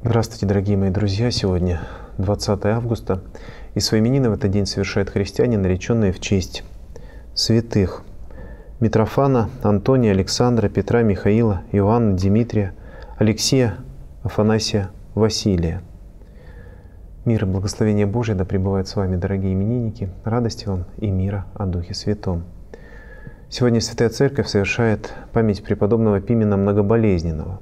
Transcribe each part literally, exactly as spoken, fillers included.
Здравствуйте, дорогие мои друзья! Сегодня двадцатое августа, и свои именины в этот день совершают христиане, нареченные в честь святых Митрофана, Антония, Александра, Петра, Михаила, Иоанна, Дмитрия, Алексия, Афанасия, Василия. Мир и благословение Божие да пребывают с вами, дорогие именинники, радости вам и мира о Духе Святом. Сегодня Святая Церковь совершает память преподобного Пимена Многоболезненного.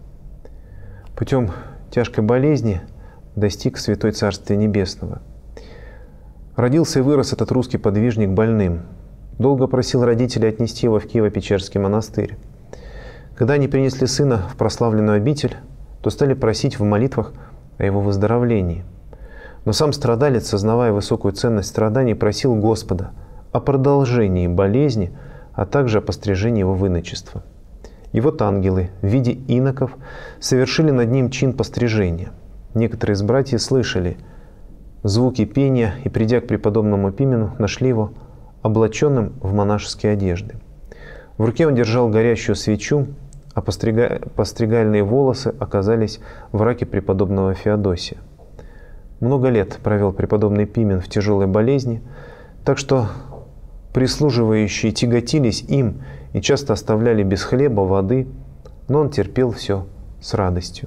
Путем тяжкой болезни достиг Святой Царствия Небесного. Родился и вырос этот русский подвижник больным. Долго просил родителей отнести его в Киево-Печерский монастырь. Когда они принесли сына в прославленную обитель, то стали просить в молитвах о его выздоровлении. Но сам страдалец, сознавая высокую ценность страданий, просил Господа о продолжении болезни, а также о пострижении его в иночество. И вот ангелы в виде иноков совершили над ним чин пострижения. Некоторые из братьев слышали звуки пения и, придя к преподобному Пимену, нашли его облаченным в монашеские одежды. В руке он держал горящую свечу, а пострига... постригальные волосы оказались в раке преподобного Феодосия. Много лет провел преподобный Пимен в тяжелой болезни, так что прислуживающие тяготились им и часто оставляли без хлеба, воды, но он терпел все с радостью.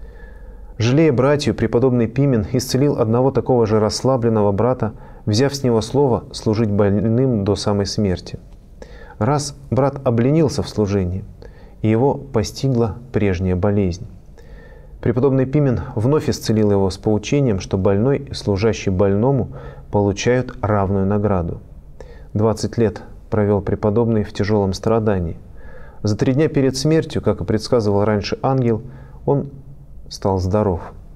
Жалея братью, преподобный Пимен исцелил одного такого же расслабленного брата, взяв с него слово служить больным до самой смерти. Раз брат обленился в служении, и его постигла прежняя болезнь. Преподобный Пимен вновь исцелил его с поучением, что больной и служащий больному получают равную награду. Двадцать лет провел преподобный в тяжелом страдании. За три дня перед смертью, как и предсказывал раньше ангел, он стал здоров.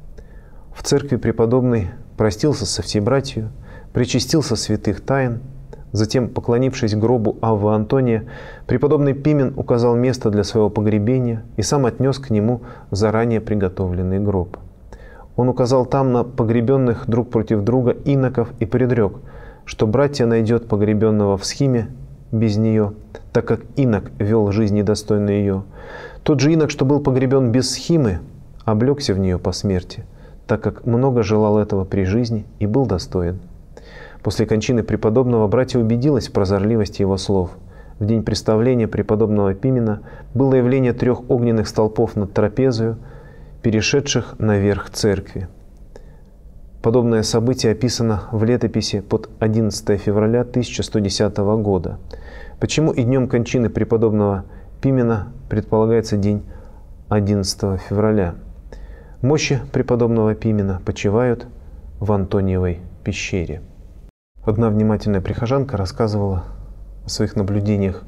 В церкви преподобный простился со всей братью, причастился святых тайн. Затем, поклонившись гробу Аввы Антония, преподобный Пимен указал место для своего погребения и сам отнес к нему заранее приготовленный гроб. Он указал там на погребенных друг против друга иноков и предрек, что братья найдет погребенного в схиме без нее, так как инок вел жизнь недостойную ее. Тот же инок, что был погребен без схимы, облегся в нее по смерти, так как много желал этого при жизни и был достоин. После кончины преподобного братья убедилась в прозорливости его слов. В день представления преподобного Пимена было явление трех огненных столпов над трапезою, перешедших наверх церкви. Подобное событие описано в летописи под одиннадцатое февраля тысяча сто десятого года. Почему и днем кончины преподобного Пимена предполагается день одиннадцатого февраля? Мощи преподобного Пимена почивают в Антониевой пещере. Одна внимательная прихожанка рассказывала о своих наблюдениях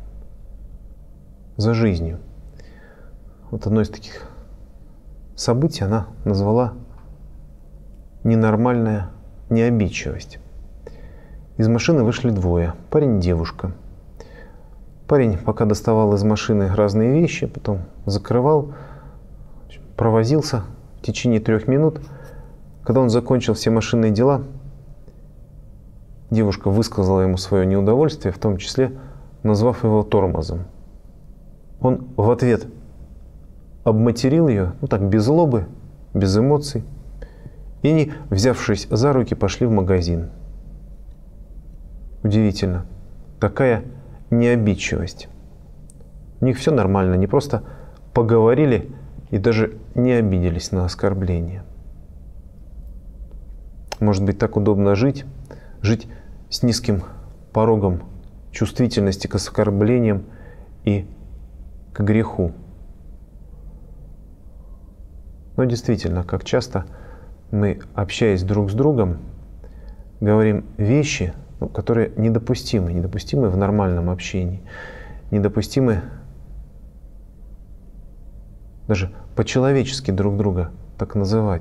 за жизнью. Вот одно из таких событий она назвала «ненормальная необидчивость». Из машины вышли двое – парень и девушка. Парень пока доставал из машины разные вещи, потом закрывал, провозился в течение трех минут. Когда он закончил все машинные дела, девушка высказала ему свое неудовольствие, в том числе назвав его тормозом. Он в ответ обматерил ее, ну так, без злобы, без эмоций. И они, взявшись за руки, пошли в магазин. Удивительно. Такая необидчивость. У них все нормально, они просто поговорили и даже не обиделись на оскорбление. Может быть, так удобно жить, жить с низким порогом чувствительности к оскорблениям и к греху. Но действительно, как часто мы, общаясь друг с другом, говорим вещи, ну, которые недопустимы, недопустимы в нормальном общении, недопустимы даже по-человечески друг друга так называть.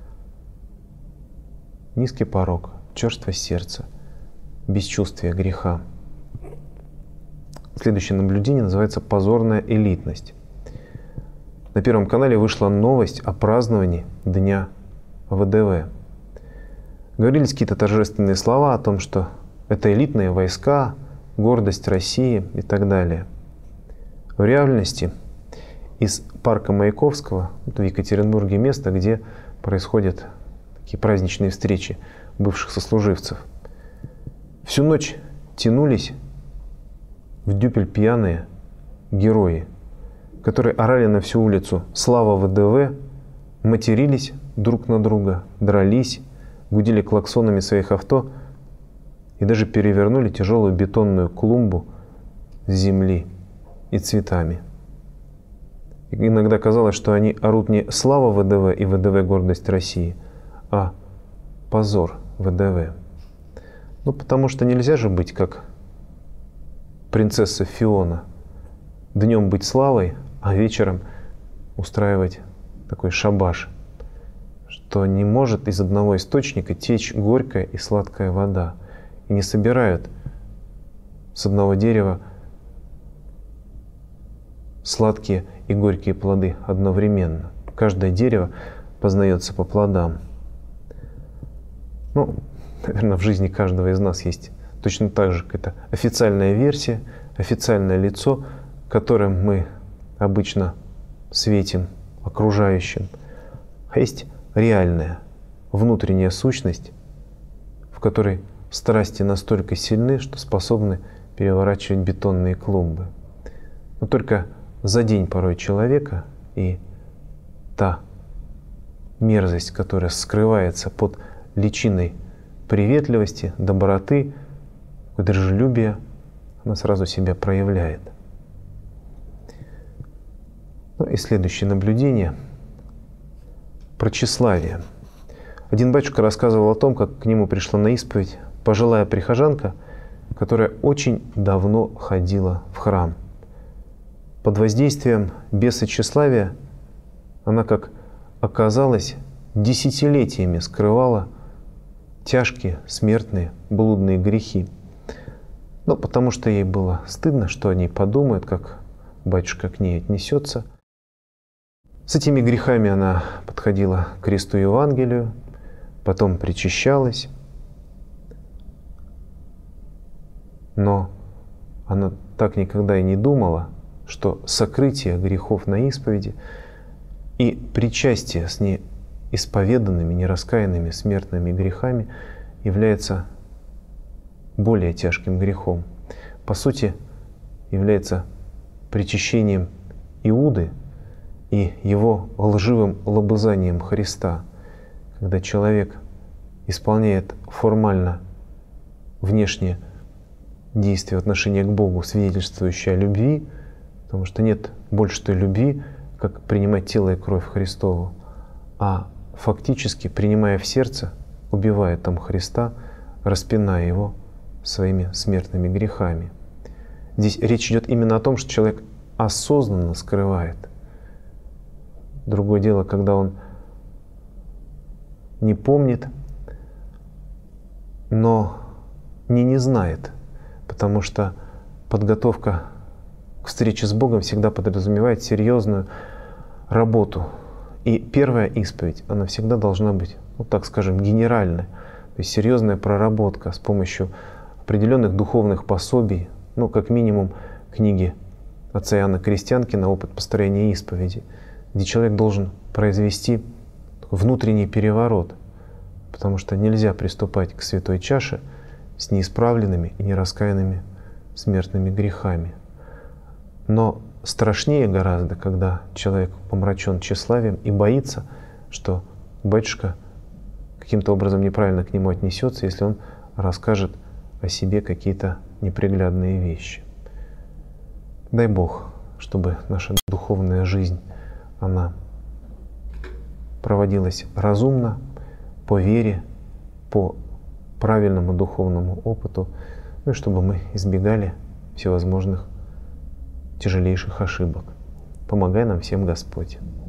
Низкий порог, черствое сердце, бесчувствие греха. Следующее наблюдение называется «позорная элитность». На Первом канале вышла новость о праздновании Дня вэ дэ вэ. Говорились какие-то торжественные слова о том, что это элитные войска, гордость России и так далее. В реальности из парка Маяковского, в Екатеринбурге, место, где происходят такие праздничные встречи бывших сослуживцев. Всю ночь тянулись в дюпель пьяные герои, которые орали на всю улицу «Слава ВДВ!», матерились друг на друга, дрались, гудели клаксонами своих авто и даже перевернули тяжелую бетонную клумбу с земли и цветами. И иногда казалось, что они орут не «Слава ВДВ» и «ВДВ – гордость России», а «Позор ВДВ». Ну, потому что нельзя же быть как принцесса Фиона, днем быть славой, а вечером устраивать такой шабаш, что не может из одного источника течь горькая и сладкая вода. И не собирают с одного дерева сладкие и горькие плоды одновременно. Каждое дерево познается по плодам. Ну, наверное, в жизни каждого из нас есть точно так же какая-то официальная версия, официальное лицо, которым мы обычно светим окружающим. А есть реальная внутренняя сущность, в которой страсти настолько сильны, что способны переворачивать бетонные клумбы. Но только за день порой человека и та мерзость, которая скрывается под личиной приветливости, доброты, дружелюбия, она сразу себя проявляет. Ну и следующее наблюдение про тщеславие. Один батюшка рассказывал о том, как к нему пришла на исповедь пожилая прихожанка, которая очень давно ходила в храм. Под воздействием беса тщеславия она, как оказалось, десятилетиями скрывала тяжкие, смертные, блудные грехи. Ну, потому что ей было стыдно, что о ней подумают, как батюшка к ней отнесется. С этими грехами она подходила к кресту Евангелию, потом причащалась. Но она так никогда и не думала, что сокрытие грехов на исповеди и причастие с неисповеданными, нераскаянными смертными грехами является более тяжким грехом. По сути, является причащением Иуды и его лживым лобызанием Христа, когда человек исполняет формально внешнее действие в отношении к Богу, свидетельствующее о любви, потому что нет больше той любви, как принимать тело и кровь Христову, а фактически, принимая в сердце, убивает там Христа, распиная его своими смертными грехами. Здесь речь идет именно о том, что человек осознанно скрывает. Другое дело, когда он не помнит, но не не знает, потому что подготовка к встрече с Богом всегда подразумевает серьезную работу. И первая исповедь, она всегда должна быть, ну так скажем, генеральная, то есть серьезная проработка с помощью определенных духовных пособий, ну как минимум книги отца Иоанна Крестьянкина «Опыт построения исповеди», где человек должен произвести внутренний переворот, потому что нельзя приступать к святой чаше с неисправленными и нераскаянными смертными грехами. Но страшнее гораздо, когда человек помрачен тщеславием и боится, что батюшка каким-то образом неправильно к нему отнесется, если он расскажет о себе какие-то неприглядные вещи. Дай Бог, чтобы наша духовная жизнь, она проводилась разумно, по вере, по правильному духовному опыту, ну и чтобы мы избегали всевозможных тяжелейших ошибок. Помогай нам всем, Господь.